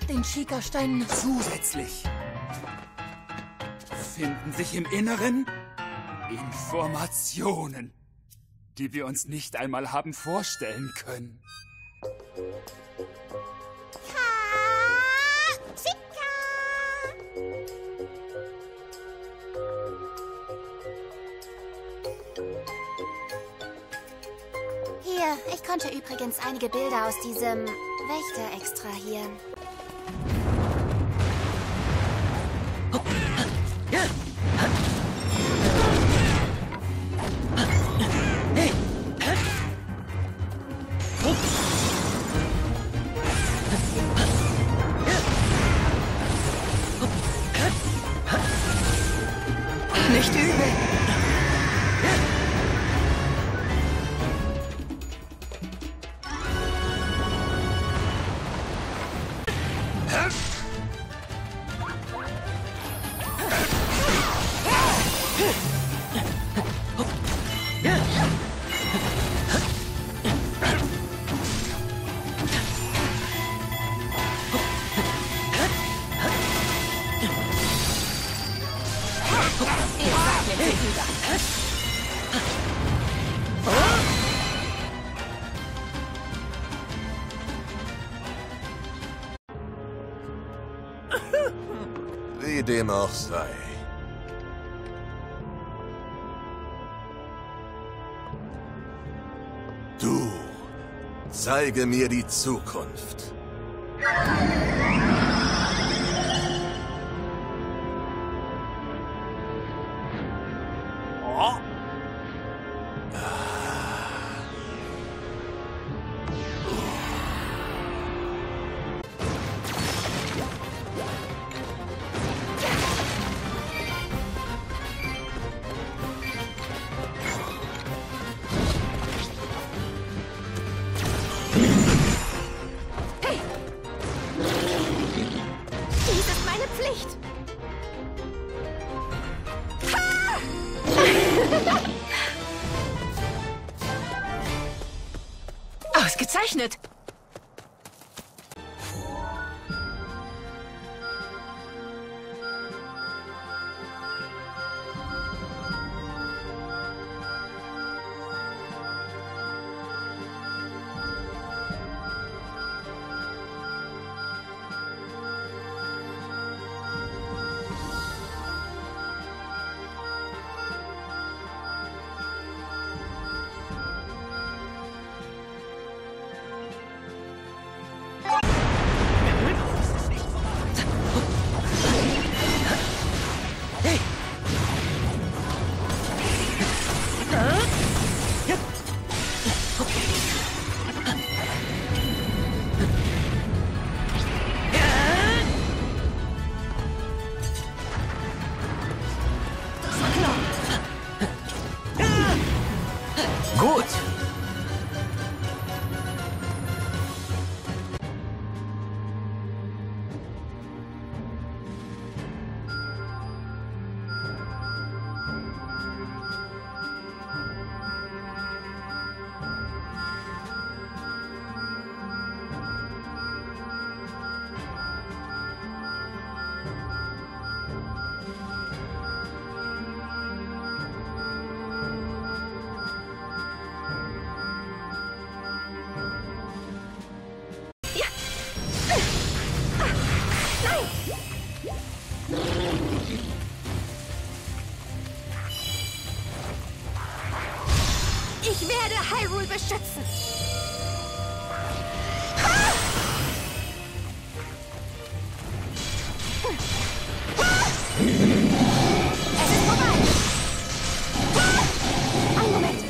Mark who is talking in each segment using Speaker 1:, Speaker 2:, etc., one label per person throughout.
Speaker 1: den Chica-Stein.
Speaker 2: Zusätzlich finden sich im Inneren Informationen, die wir uns nicht einmal haben vorstellen können.
Speaker 3: Hier, ich konnte übrigens einige Bilder aus diesem Wächter extrahieren.
Speaker 1: Nicht übel.
Speaker 4: Wie dem auch sei. Du, zeige mir die Zukunft.
Speaker 3: Dies ist meine Pflicht.
Speaker 1: Ausgezeichnet. Gut.
Speaker 3: Ich werde Hyrule beschützen. Es ist vorbei. Einen Moment.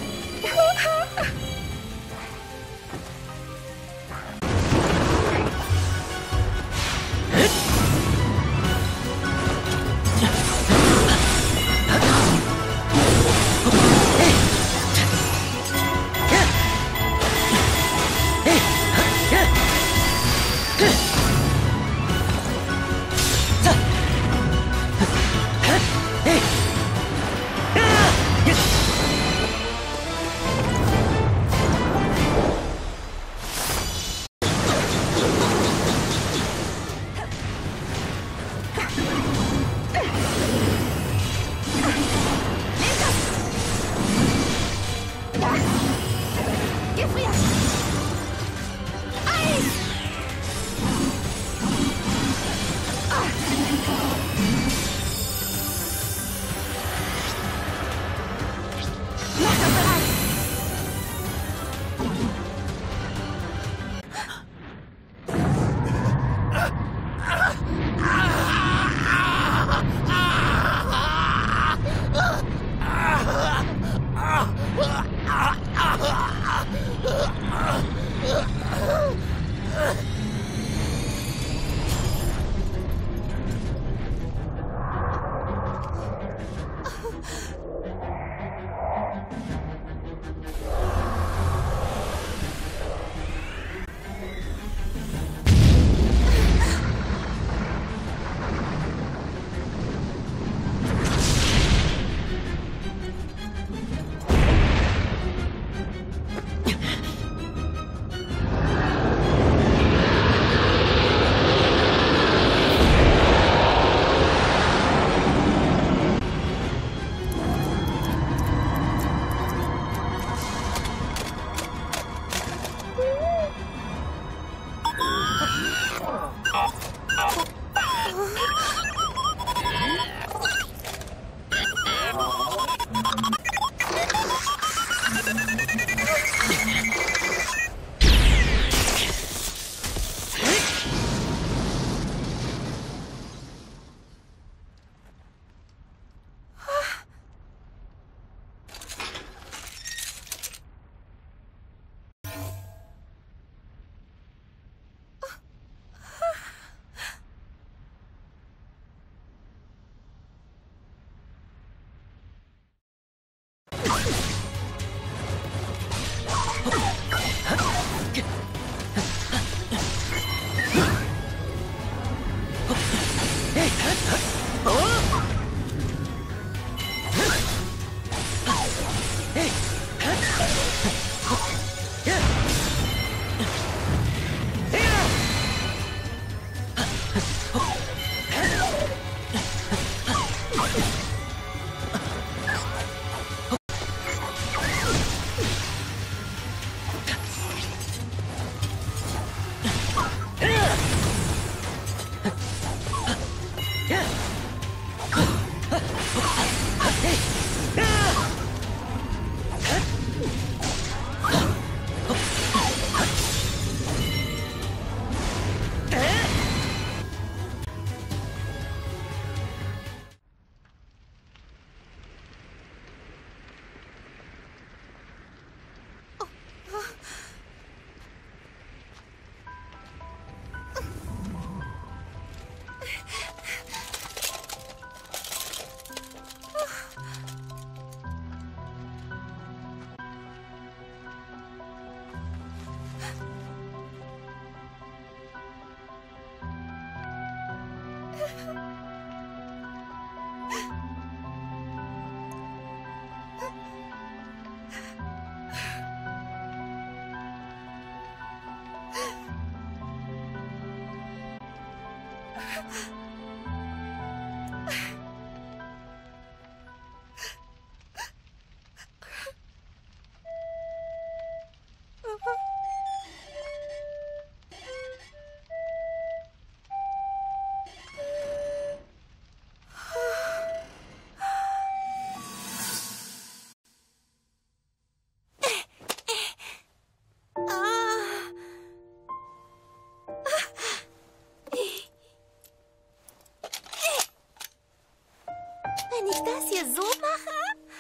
Speaker 3: Wenn ich das hier so mache?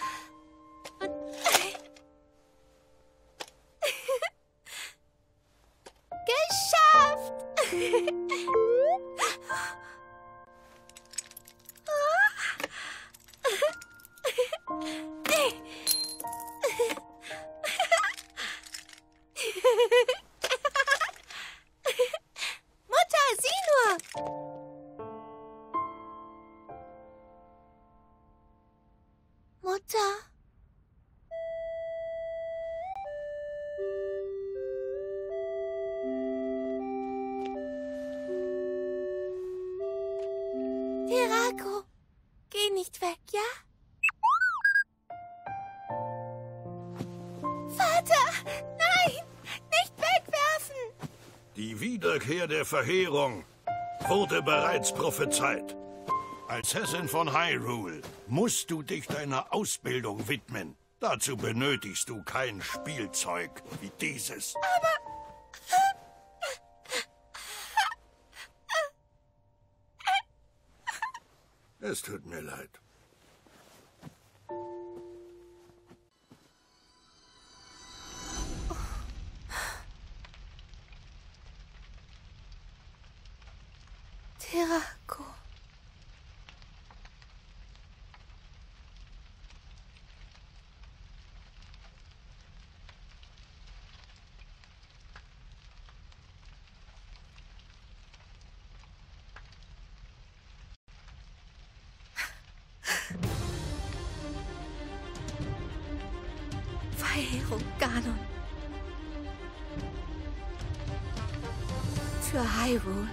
Speaker 3: Geschafft! Mutter, sieh nur! Mutter? Terako, geh nicht weg, ja? Vater, nein, nicht wegwerfen!
Speaker 5: Die Wiederkehr der Verheerung wurde bereits prophezeit. Als Hessin von Hyrule musst du dich deiner Ausbildung widmen. Dazu benötigst du kein Spielzeug wie dieses. Es tut mir leid.
Speaker 3: Terako. Verheerung Ganon. Für Hyrule.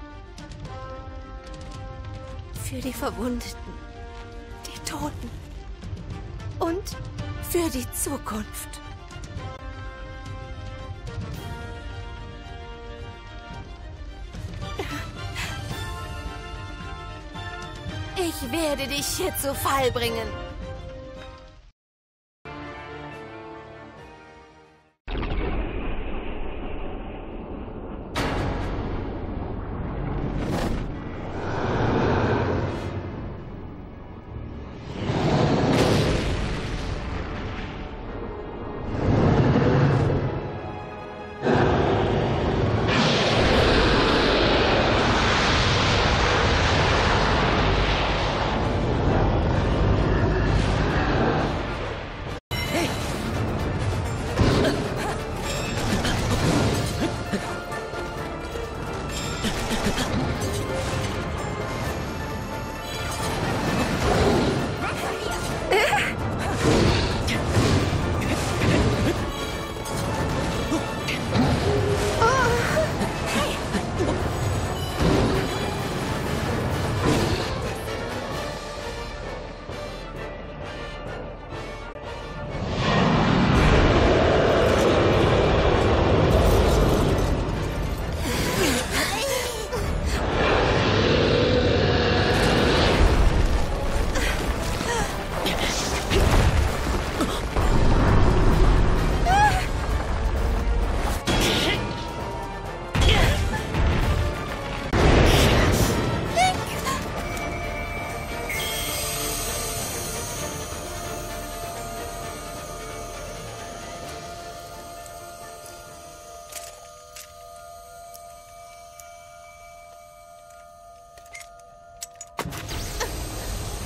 Speaker 3: Für die Verwundeten, die Toten und für die Zukunft. Ich werde dich hier zu Fall bringen.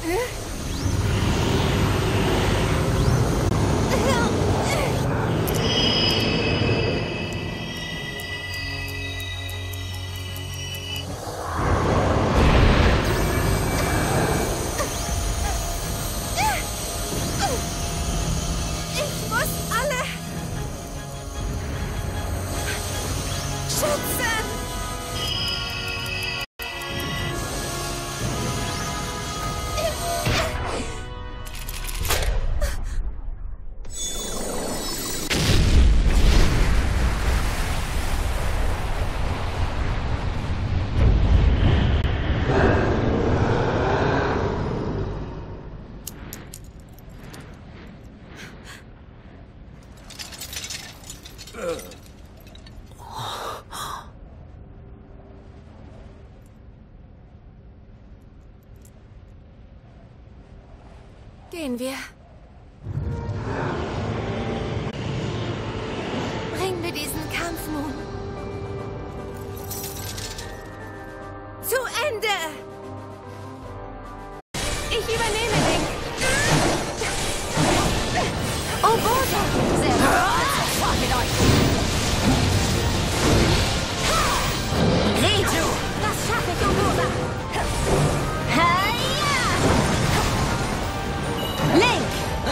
Speaker 1: Ich muss alle schützen. Gehen wir. Bringen wir diesen Kampf nun zu Ende. Ich übernehme Link. Oh, Bosa! Sehr gut. Vor mit euch. Reju! Das schaffe ich, Bosa! Link!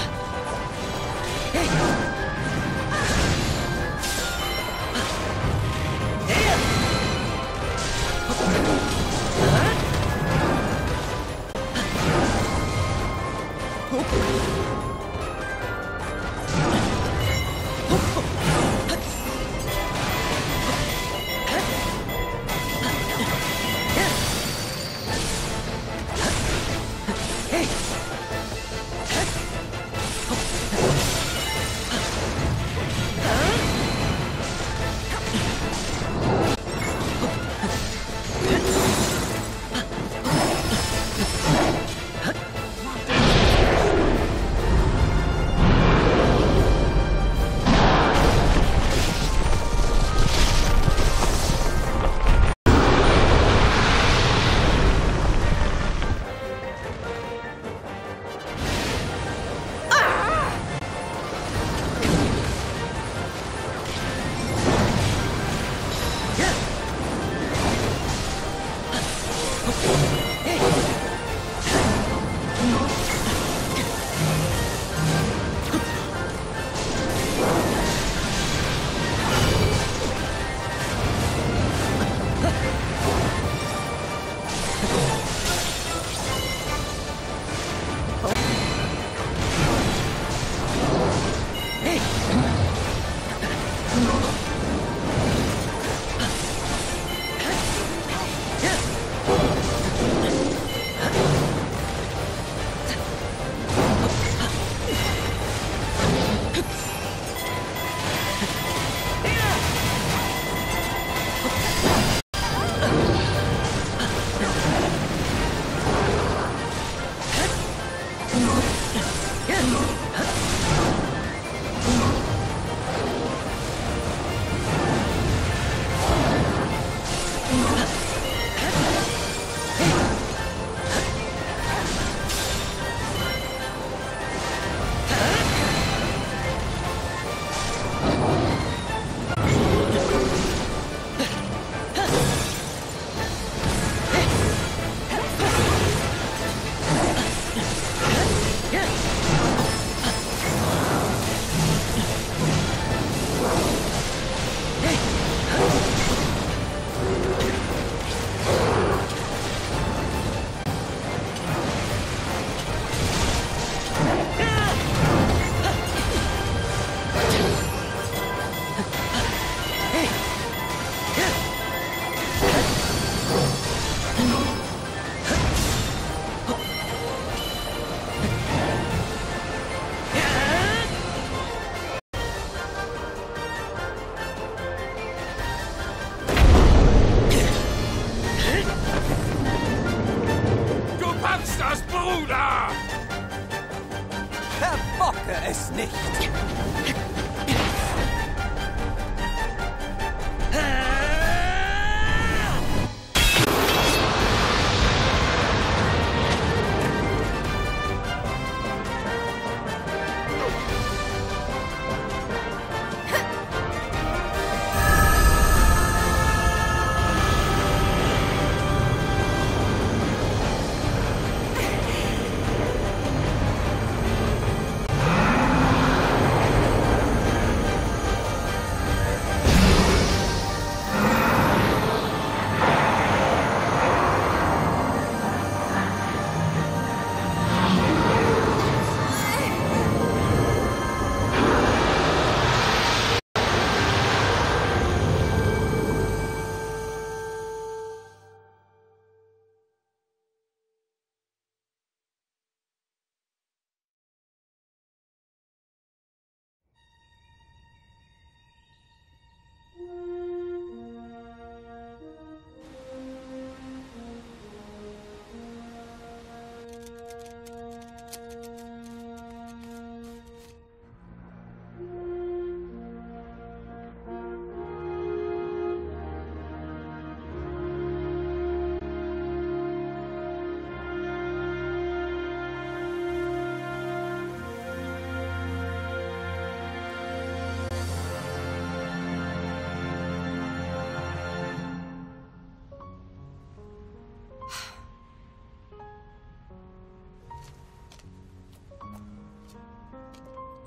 Speaker 6: Verbocke es nicht!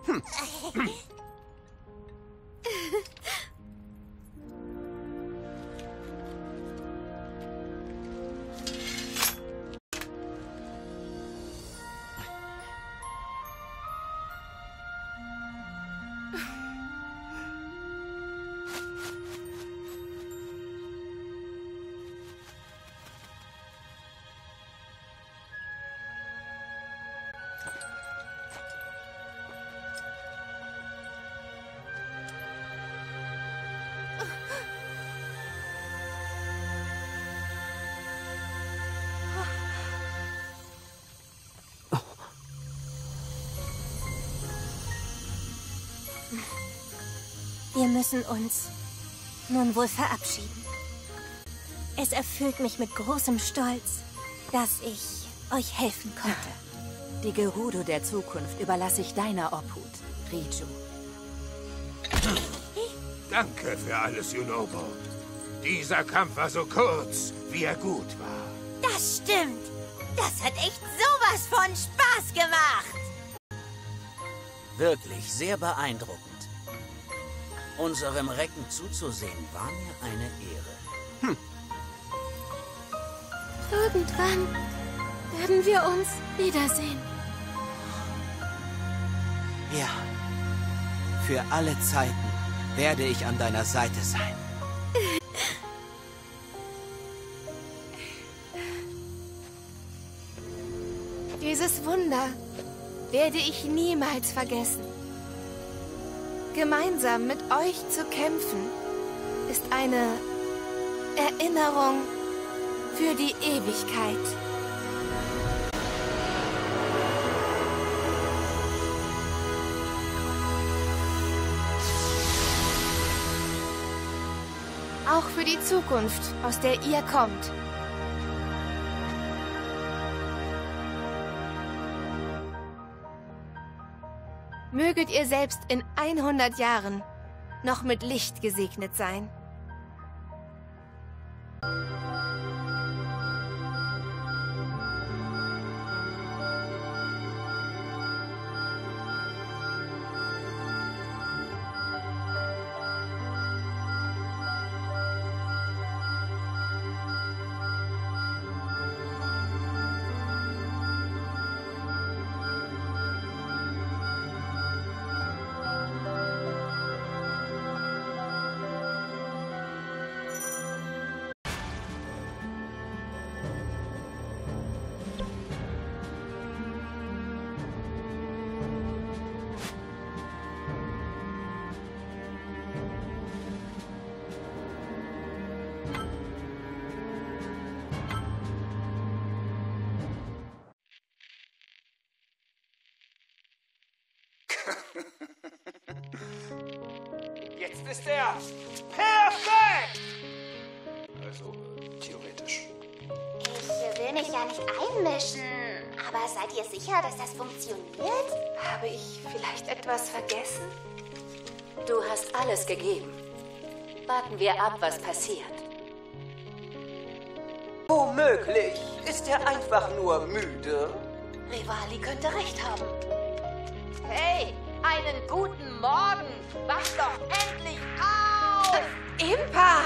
Speaker 3: Wir müssen uns nun wohl verabschieden. Es erfüllt mich mit großem Stolz, dass ich euch helfen konnte.
Speaker 1: Die Gerudo der Zukunft überlasse ich deiner Obhut, Riju.
Speaker 7: Danke für alles, Yunobo. Dieser Kampf war so kurz, wie er gut war.
Speaker 3: Das stimmt. Das hat echt sowas von Spaß gemacht.
Speaker 8: Wirklich sehr beeindruckend. Unserem Recken zuzusehen war mir eine Ehre.
Speaker 3: Irgendwann werden wir uns wiedersehen.
Speaker 6: Ja. Für alle Zeiten werde ich an deiner Seite sein.
Speaker 9: Dieses Wunder werde ich niemals vergessen. Gemeinsam mit euch zu kämpfen, ist eine Erinnerung für die Ewigkeit. Auch für die Zukunft, aus der ihr kommt. Möget ihr selbst in 100 Jahren noch mit Licht gesegnet sein.
Speaker 7: Jetzt ist er perfekt! Also, theoretisch.
Speaker 3: Ich will mich ja nicht einmischen. Aber seid ihr sicher, dass das funktioniert?
Speaker 9: Habe ich vielleicht etwas vergessen?
Speaker 1: Du hast alles gegeben. Warten wir ab, was passiert.
Speaker 6: Womöglich ist er einfach nur müde.
Speaker 1: Rivali könnte recht haben. Hey, einen guten Morgen! Wach doch endlich auf!
Speaker 9: Impa!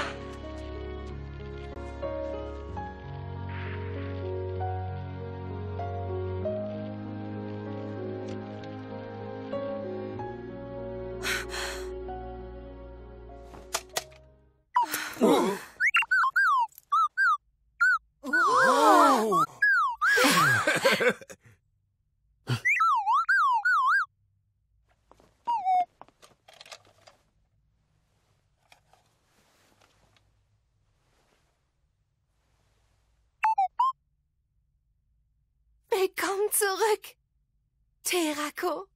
Speaker 9: Willkommen zurück, Terako.